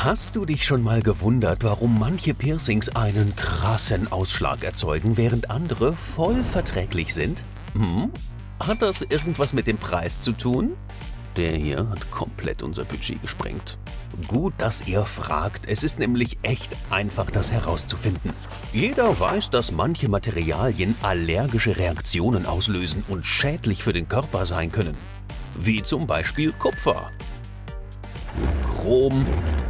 Hast du dich schon mal gewundert, warum manche Piercings einen krassen Ausschlag erzeugen, während andere voll verträglich sind? Hat das irgendwas mit dem Preis zu tun? Der hier hat komplett unser Budget gesprengt. Gut, dass ihr fragt, es ist nämlich echt einfach, das herauszufinden. Jeder weiß, dass manche Materialien allergische Reaktionen auslösen und schädlich für den Körper sein können. Wie zum Beispiel Kupfer, Chrom,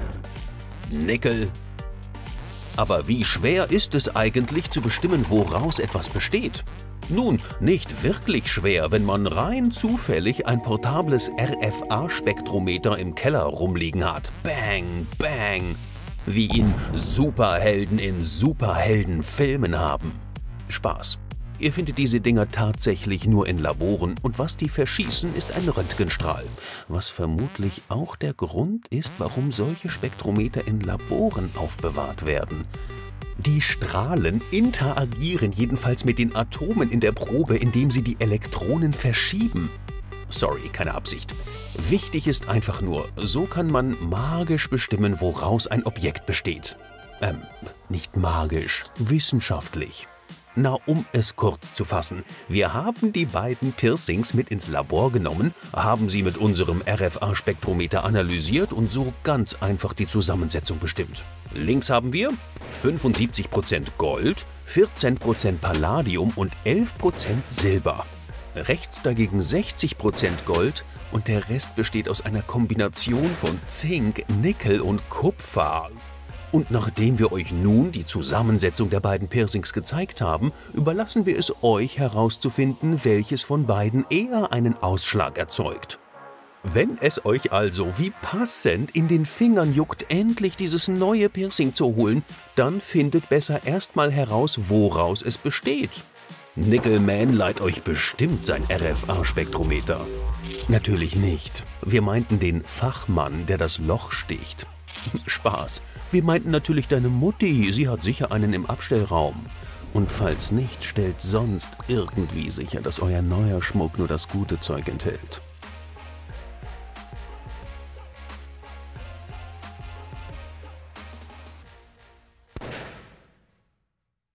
Nickel. Aber wie schwer ist es eigentlich zu bestimmen, woraus etwas besteht? Nun, nicht wirklich schwer, wenn man rein zufällig ein portables RFA-Spektrometer im Keller rumliegen hat. Bang, bang! Wie ihn Superhelden in Superheldenfilmen haben. Spaß. Ihr findet diese Dinger tatsächlich nur in Laboren und was die verschießen, ist ein Röntgenstrahl. Was vermutlich auch der Grund ist, warum solche Spektrometer in Laboren aufbewahrt werden. Die Strahlen interagieren jedenfalls mit den Atomen in der Probe, indem sie die Elektronen verschieben. Sorry, keine Absicht. Wichtig ist einfach nur, so kann man magisch bestimmen, woraus ein Objekt besteht. Nicht magisch, wissenschaftlich. Na, um es kurz zu fassen, wir haben die beiden Piercings mit ins Labor genommen, haben sie mit unserem RFA-Spektrometer analysiert und so ganz einfach die Zusammensetzung bestimmt. Links haben wir 75% Gold, 14% Palladium und 11% Silber. Rechts dagegen 60% Gold und der Rest besteht aus einer Kombination von Zink, Nickel und Kupfer. Und nachdem wir euch nun die Zusammensetzung der beiden Piercings gezeigt haben, überlassen wir es euch herauszufinden, welches von beiden eher einen Ausschlag erzeugt. Wenn es euch also wie passend in den Fingern juckt, endlich dieses neue Piercing zu holen, dann findet besser erstmal heraus, woraus es besteht. Nickelman leiht euch bestimmt sein RFA-Spektrometer. Natürlich nicht. Wir meinten den Fachmann, der das Loch sticht. Spaß. Wir meinten natürlich deine Mutti, sie hat sicher einen im Abstellraum. Und falls nicht, stellt sonst irgendwie sicher, dass euer neuer Schmuck nur das gute Zeug enthält.